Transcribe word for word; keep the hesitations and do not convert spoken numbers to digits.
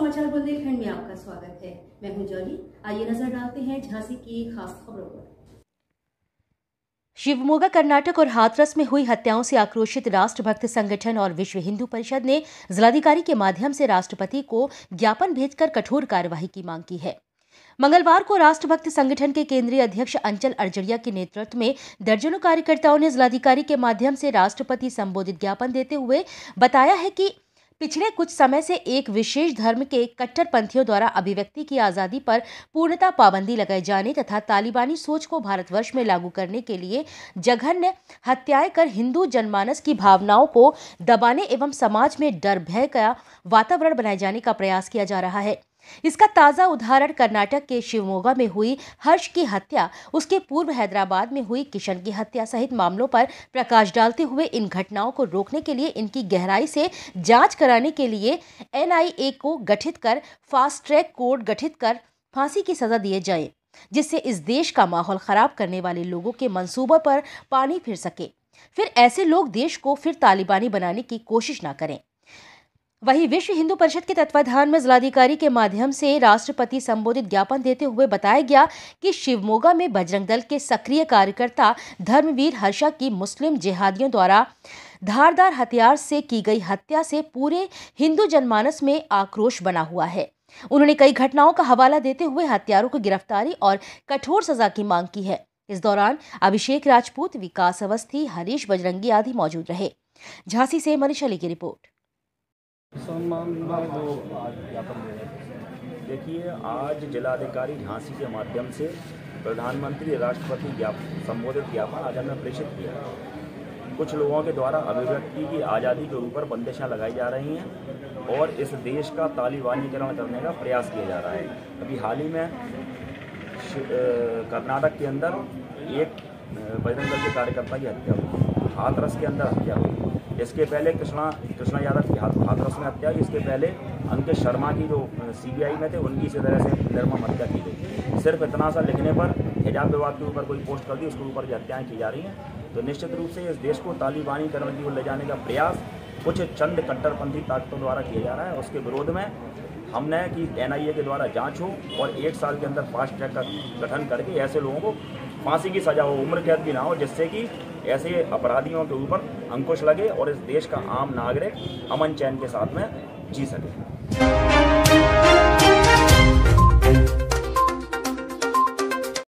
समाचार बुंदेलखंड में आपका स्वागत है। मैं हूं जॉली। आइए नजर डालते हैं झांसी की खास खबरों पर। शिवमोगा, कर्नाटक और हाथरस में हुई हत्याओं से आक्रोशित राष्ट्रभक्त संगठन और विश्व हिंदू परिषद ने जिलाधिकारी के माध्यम से राष्ट्रपति को ज्ञापन भेजकर कठोर कार्यवाही की मांग की है। मंगलवार को राष्ट्रभक्त संगठन के केंद्रीय अध्यक्ष अंचल अर्जड़िया के नेतृत्व में दर्जनों कार्यकर्ताओं ने जिलाधिकारी के माध्यम से राष्ट्रपति संबोधित ज्ञापन देते हुए बताया है कि पिछले कुछ समय से एक विशेष धर्म के कट्टरपंथियों द्वारा अभिव्यक्ति की आजादी पर पूर्णतः पाबंदी लगाए जाने तथा तालिबानी सोच को भारतवर्ष में लागू करने के लिए जघन्य हत्याएं कर हिंदू जनमानस की भावनाओं को दबाने एवं समाज में डर भय का वातावरण बनाए जाने का प्रयास किया जा रहा है। इसका ताजा उदाहरण कर्नाटक के शिवमोगा में हुई हर्ष की हत्या, उसके पूर्व हैदराबाद में हुई किशन की हत्या सहित मामलों पर प्रकाश डालते हुए इन घटनाओं को रोकने के लिए इनकी गहराई से जांच कराने के लिए एन आई ए को गठित कर फास्ट ट्रैक कोर्ट गठित कर फांसी की सजा दिए जाए, जिससे इस देश का माहौल खराब करने वाले लोगों के मंसूबों पर पानी फिर सके, फिर ऐसे लोग देश को फिर तालिबानी बनाने की कोशिश न करें। वहीं विश्व हिंदू परिषद के तत्वाधान में जिलाधिकारी के माध्यम से राष्ट्रपति संबोधित ज्ञापन देते हुए बताया गया कि शिवमोगा में बजरंग दल के सक्रिय कार्यकर्ता धर्मवीर हर्षा की मुस्लिम जिहादियों द्वारा धारदार हथियार से की गई हत्या से पूरे हिंदू जनमानस में आक्रोश बना हुआ है। उन्होंने कई घटनाओं का हवाला देते हुए हत्यारों की गिरफ्तारी और कठोर सजा की मांग की है। इस दौरान अभिषेक राजपूत, विकास अवस्थी, हरीश बजरंगी आदि मौजूद रहे। झांसी से मनीष अली की रिपोर्ट। देखिए, आज जिलाधिकारी झांसी के माध्यम से प्रधानमंत्री राष्ट्रपति ज्ञापन संबोधित ज्ञापन आज हमने प्रेषित किया। कुछ लोगों के द्वारा अभिव्यक्ति की आज़ादी के ऊपर बंदिशें लगाई जा रही हैं और इस देश का तालिबानीकरण करने का प्रयास किया जा रहा है। अभी हाल ही में कर्नाटक के अंदर एक बजरंग दल के कार्यकर्ता की हत्या हुई, हाथरस के अंदर हत्या हुई। इसके पहले कृष्णा कृष्णा यादव की हाथरस में हत्या हुई। इसके पहले अंकित शर्मा की जो सीबीआई में थे उनकी इसी तरह से निर्मम हत्या की गई। सिर्फ इतना सा लिखने पर, हिजाब विवाद के ऊपर कोई पोस्ट कर दी, उसके ऊपर जो हत्याएँ की जा रही हैं। तो निश्चित रूप से इस देश को तालिबानीकरण की ओर ले जाने का प्रयास कुछ चंद कट्टरपंथी ताकतों द्वारा किया जा रहा है। उसके विरोध में हमने कि एन आई ए के द्वारा जांच हो और एक साल के अंदर फास्ट ट्रैक का गठन करके ऐसे लोगों को फांसी की सजा हो, उम्र कैद भी ना हो, जिससे कि ऐसे अपराधियों के ऊपर अंकुश लगे और इस देश का आम नागरिक अमन चैन के साथ में जी सके।